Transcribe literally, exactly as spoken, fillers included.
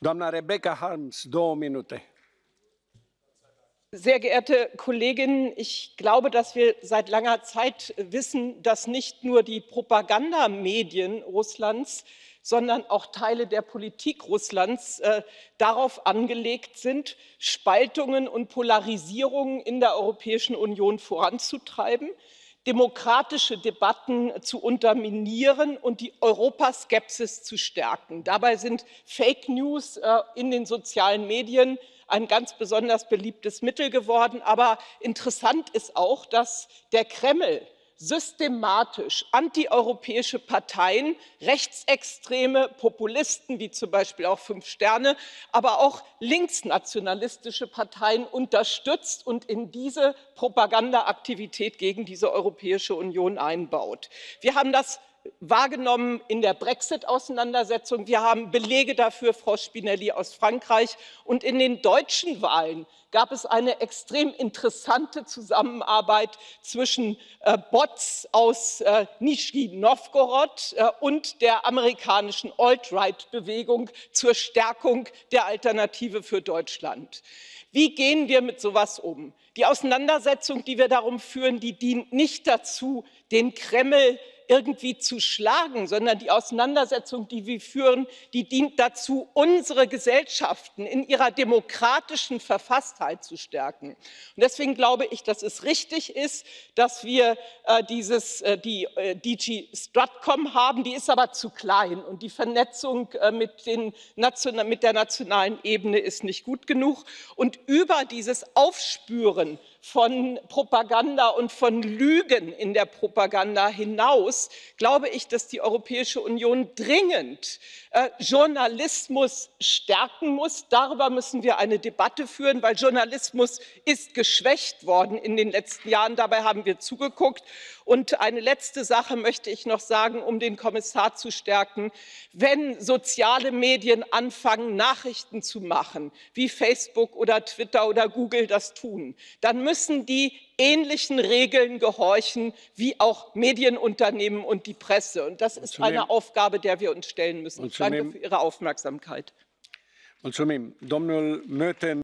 Doamna Rebecca Harms, două minute. Sehr geehrte Kolleginnen, ich glaube, dass wir seit langer Zeit wissen, dass nicht nur die Propagandamedien Russlands, sondern auch Teile der Politik Russlands äh, darauf angelegt sind, Spaltungen und Polarisierungen in der Europäischen Union voranzutreiben, demokratische Debatten zu unterminieren und die Europaskepsis zu stärken. Dabei sind Fake News äh, in den sozialen Medien ein ganz besonders beliebtes Mittel geworden. Aber interessant ist auch, dass der Kreml systematisch antieuropäische Parteien, rechtsextreme Populisten wie zum Beispiel auch Fünf Sterne, aber auch linksnationalistische Parteien unterstützt und in diese Propagandaaktivität gegen diese Europäische Union einbaut. Wir haben das wahrgenommen in der Brexit-Auseinandersetzung. Wir haben Belege dafür, Frau Spinelli, aus Frankreich. Und in den deutschen Wahlen gab es eine extrem interessante Zusammenarbeit zwischen äh, Bots aus äh, Nischni Nowgorod äh, und der amerikanischen Alt-Right-Bewegung zur Stärkung der Alternative für Deutschland. Wie gehen wir mit sowas um? Die Auseinandersetzung, die wir darum führen, die dient nicht dazu, den Kreml irgendwie zu schlagen, sondern die Auseinandersetzung, die wir führen, die dient dazu, unsere Gesellschaften in ihrer demokratischen Verfasstheit zu stärken. Und deswegen glaube ich, dass es richtig ist, dass wir äh, dieses, äh, die äh, D G Stratcom haben. Die ist aber zu klein und die Vernetzung äh, mit, den Nation- mit der nationalen Ebene ist nicht gut genug. Und über dieses Aufspüren von Propaganda und von Lügen in der Propaganda hinaus glaube ich, dass die Europäische Union dringend äh, Journalismus stärken muss. Darüber müssen wir eine Debatte führen, weil Journalismus ist geschwächt worden in den letzten Jahren. Dabei haben wir zugeguckt. Und eine letzte Sache möchte ich noch sagen, um den Kommissar zu stärken. Wenn soziale Medien anfangen, Nachrichten zu machen, wie Facebook oder Twitter oder Google das tun, dann müssen die ähnlichen Regeln gehorchen wie auch Medienunternehmen und die Presse. Und das ist eine Aufgabe, der wir uns stellen müssen. Ich danke für Ihre Aufmerksamkeit. Mulțumim. Domnul Meuthen.